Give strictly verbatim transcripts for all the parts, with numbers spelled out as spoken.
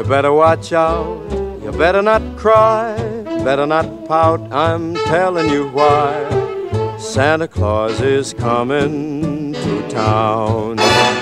better watch out, you better not cry, better not pout, I'm telling you why. Santa Claus is coming to town.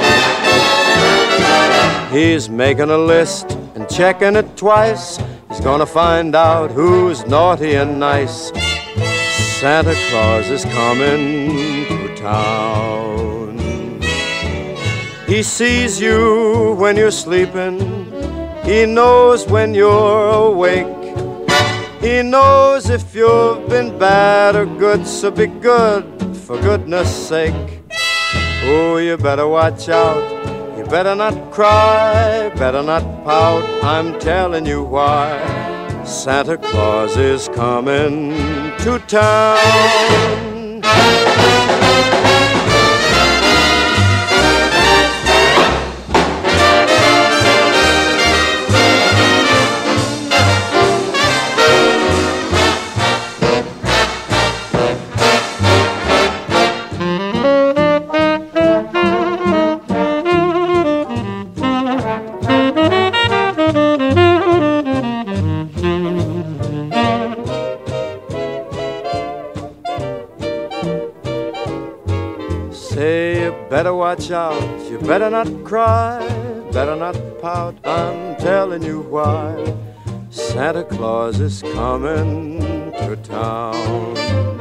He's making a list and checking it twice. He's gonna find out who's naughty and nice. Santa Claus is coming to town. He sees you when you're sleeping. He knows when you're awake. He knows if you've been bad or good, so be good for goodness sake. Oh, you better watch out, you better not cry, better not pout, I'm telling you why. Santa Claus is coming to town. Say you better watch out, you better not cry, better not pout, I'm telling you why. Santa Claus is coming to town.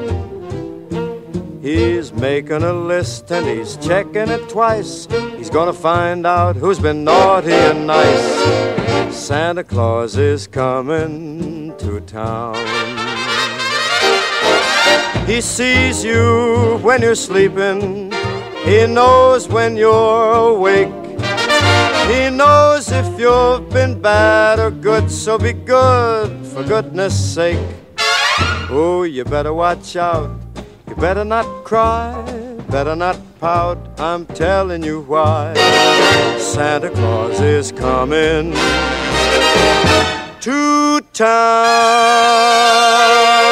He's making a list and he's checking it twice. He's gonna find out who's been naughty and nice. Santa Claus is coming to town. He sees you when you're sleeping. He knows when you're awake. He knows if you've been bad or good, so be good for goodness sake. Oh, you better watch out, you better not cry, better not pout, I'm telling you why. Santa Claus is coming to town.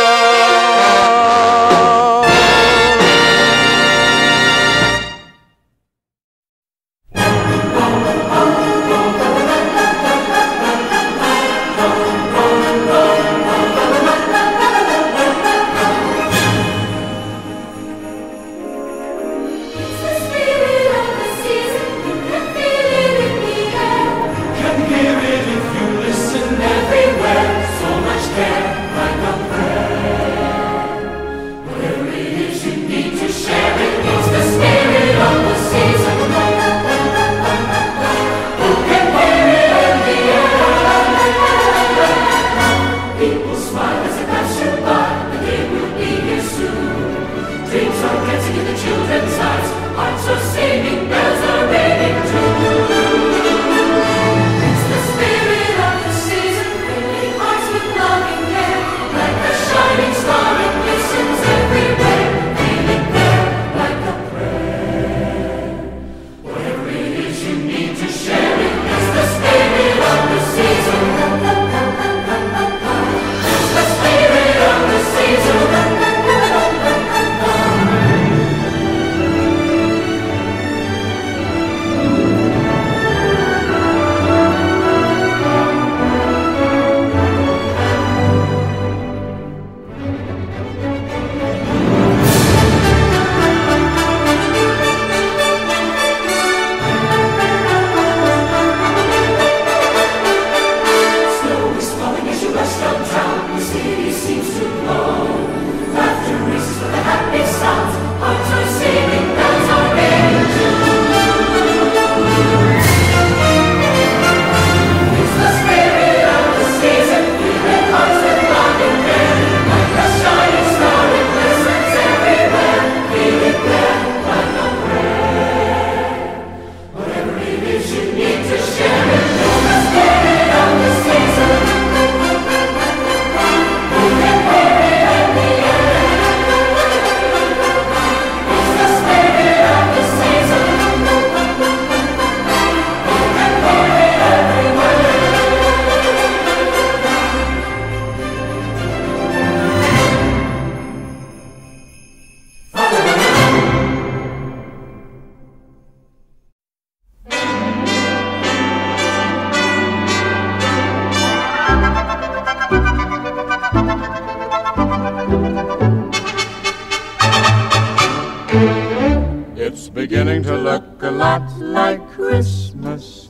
It's beginning to look a lot like Christmas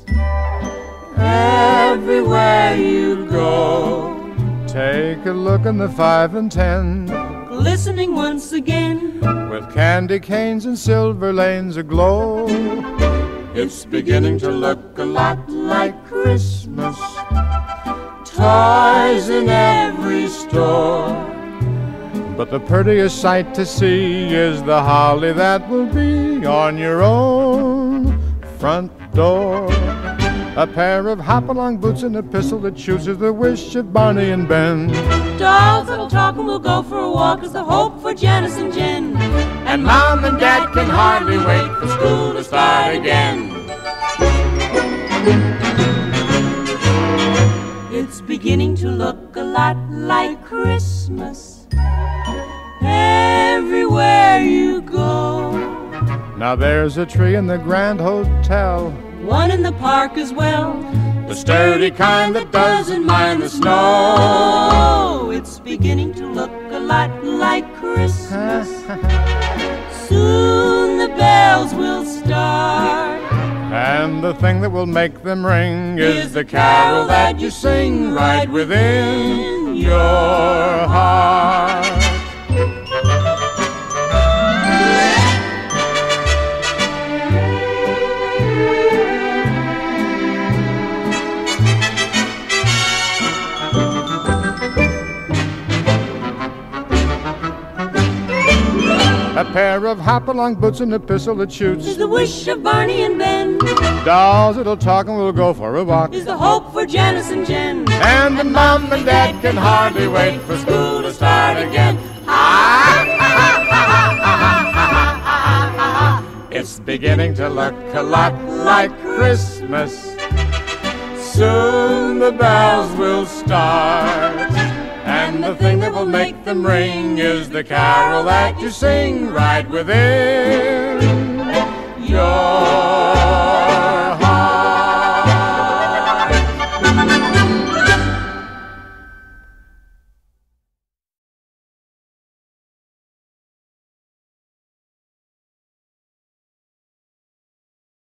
everywhere you go. Take a look in the five and ten, glistening once again, with candy canes and silver lanes aglow. It's beginning to look a lot like Christmas, toys in every store. But the prettiest sight to see is the holly that will be on your own front door. A pair of hop-along boots and a pistol that shoots is the wish of Barney and Ben. Dolls that'll talk and we'll go for a walk is the hope for Janice and Jen. And Mom and Dad can hardly wait for school to start again. It's beginning to look a lot like Christmas everywhere you go. Now there's a tree in the Grand Hotel, one in the park as well, the sturdy kind that doesn't mind the snow. It's beginning to look a lot like Christmas. Soon the bells will start, and the thing that will make them ring is, is the carol that you sing right within your heart. A pair of hop-along boots and a pistol that shoots is the wish of Barney and Ben. Dolls that'll talk and we'll go for a walk is the hope for Janice and Jen. And the Mom and Dad can hardly wait for school to start again. It's beginning to look a lot like Christmas. Soon the bells will start, and the thing that will make them ring is the carol that you sing right within your